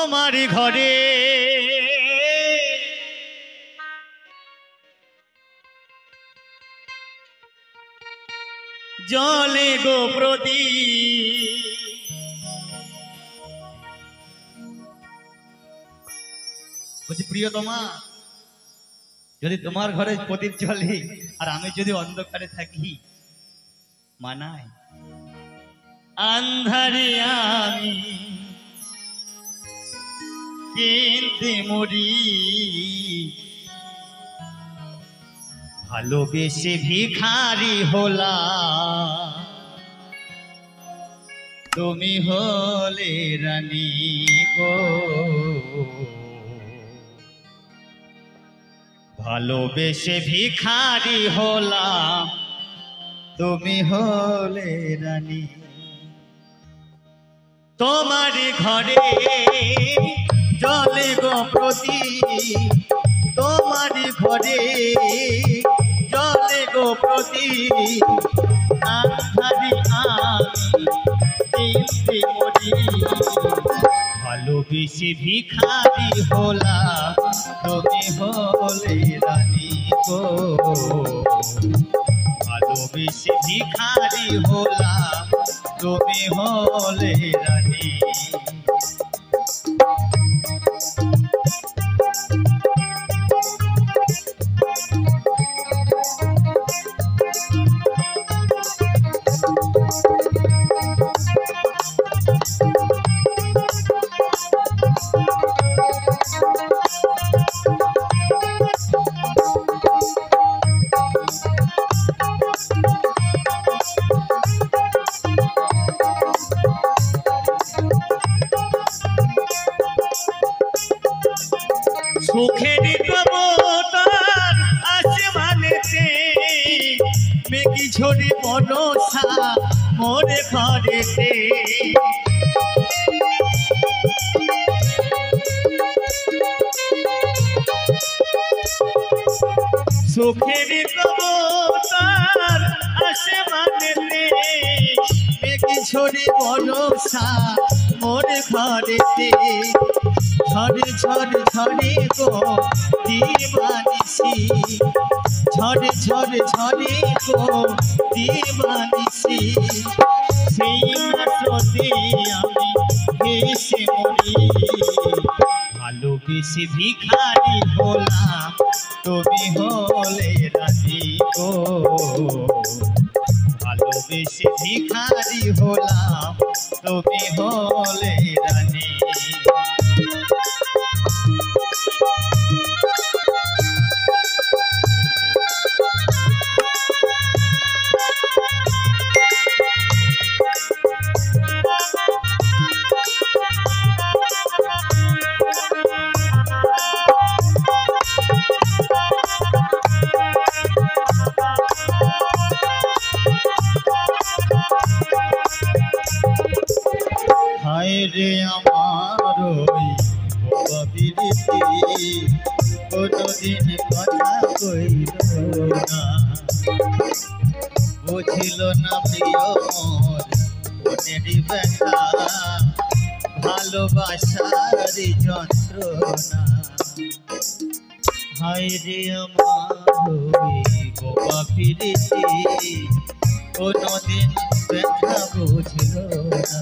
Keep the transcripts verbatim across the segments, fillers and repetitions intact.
তোমার ঘরে জলে গো প্রদীপ বলছি প্রিয়তমা যদি তোমার ঘরে প্রদীপ জ্বলে আর আমি যদি অন্ধকারে থাকি মানায় আন্ধারে আমি কিনতে মরি ভালোবেসে ভিখারি হলাম তুমি হলে রানী গো ভালোবেসে ভিখারি হলাম তুমি হলে রানী তোমার ঘরে জলে গো প্রদীপ তোমার ঘরে জলে গো প্রদীপ আন্ধারে আমি কিনতে মরি ভালোবেসে ভিখারি হলাম তুমি হলে রানী গো ভালোবেসে ভিখারি হলাম তুমি হলে রানী সুখের কবুতর আসমানেতে মেঘি ঝরে বরষা মোরে ঘরেতে সুখের কবুতর আসমানেতে মেঘি ঝরে বরষা মোরে ঘরেতে ঝড় ঝড় ঝড়ে গো দিবানিসি ঝড় ঝড় ঝড়ে গো দিবানিসি সেই মাত্রতে আমি ভেসে মরি ভালোবেসে ভিখারি হলাম তুমি হলে রানী গো ভালোবেসে ভিখারি হলাম তুমি হলে রানী হায় রে আমার ওই প্রীতি কোনদিন কথা কইল না বুঝিল না প্রিয় মোর মনেরই ব্যথা ভালোবাসার যন্ত্রণা হায় রে আমার ওই বোবা প্রীতি কোনদিন ব্যথা বুঝিল না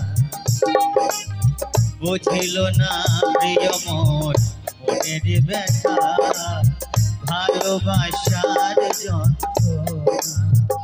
বুঝিল না প্রিয় মোর মনের ব্যথা ভালোবাসার যন্ত্রণা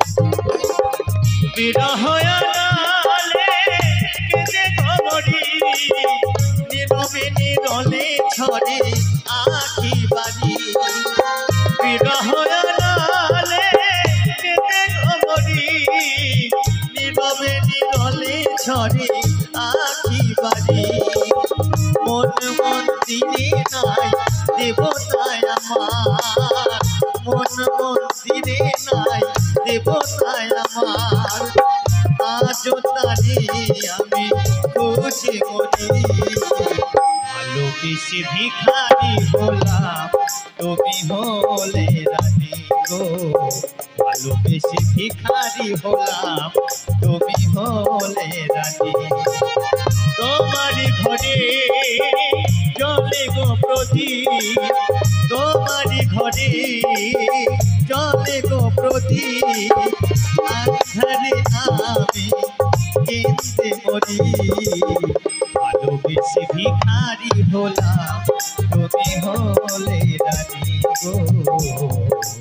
বিরহ আড়ালে কেঁদে মরি নীরবে নীরলে ঝরে আখি বাড়ি বিরহ আড়ালে কেঁদে মরি নীরবে নীরলে ঝরে আখি বাড়ি মন মন্দিরে নাই দেবতায় আমার মন মন্দিরে নাই দেবতায় আমার আজ তারে আমি খুশি মরি ভালোবেসে ভিখারি হলাম তুমি হলে রানী গো ভালোবেসে ভিখারি হলাম তুমি হলে রানী তোমারি ঘরে চলে গো প্রদীপ, তোমারি ঘরে চলে গো প্রদীপ, আধারে আমি কেঁদে মরি। ভালোবেসে ভিখারি হলাম, তুমি হলে রানী গো।